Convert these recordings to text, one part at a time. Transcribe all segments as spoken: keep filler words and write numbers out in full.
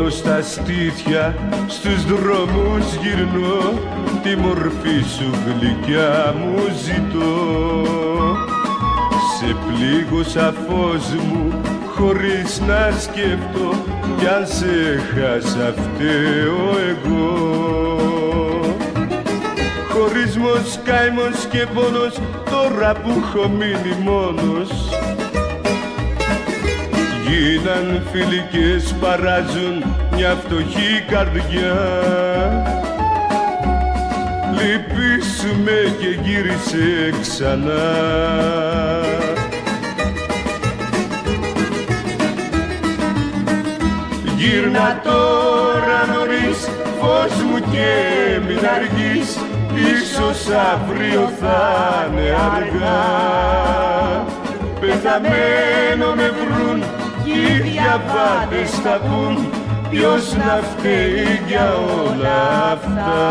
στα στήθια, στους δρόμους γυρνώ, τη μορφή σου γλυκιά μου ζητώ. Σε πλήγωσα φως μου χωρίς να σκεφτώ, κι αν σε χάσα φταίω εγώ. Χωρισμός, καημός και πόνος, τώρα που έχω μείνει μόνος. Γίναν φιλικές, παράζουν μια φτωχή καρδιά. Λυπήσου-με και γύρισε ξανά. Γύρνα τώρα νωρίς, φως μου και μην αργείς, ίσως αύριο θα είναι αργά. Πεθαμένο με βρουν κι οι διαβάτες θα πουν, ποιος να φταίει για όλα αυτά.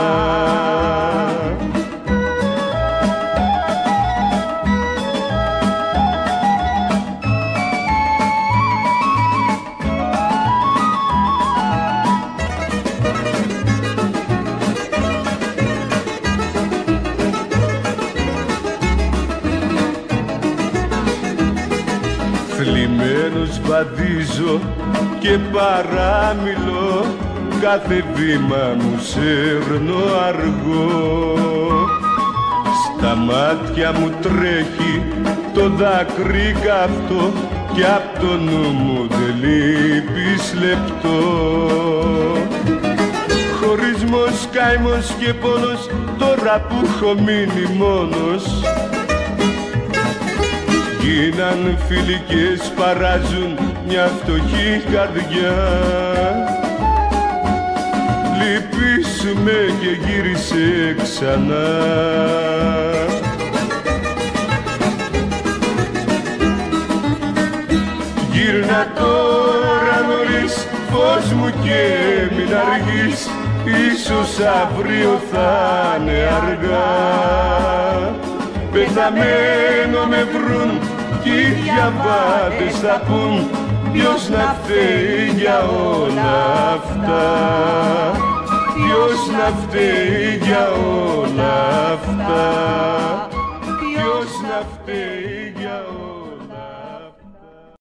Θλιμμένος βαδίζω και παράμιλω, κάθε βήμα μου σέρνω αργό. Στα μάτια μου τρέχει το δάκρυ καυτό, κι απ' το νου μου δεν λείπεις λεπτό. Χωρισμός, καημός και πόνος, τώρα που έχω μείνει μόνος. Γίναν φιλικές, παράζουν μια φτωχή καρδιά. Λυπήσου-με και γύρισε ξανά. Γύρνα τώρα νωρίς, φως μου και μην αργείς, ίσως αύριο θα είναι αργά. Πεθαμένο με βρουν κι οι διαβάτες θα πουν, ποιος να φταίει για όλα αυτά. Ποιος να φταίει για όλα αυτά. Ποιος να φταίει για όλα αυτά.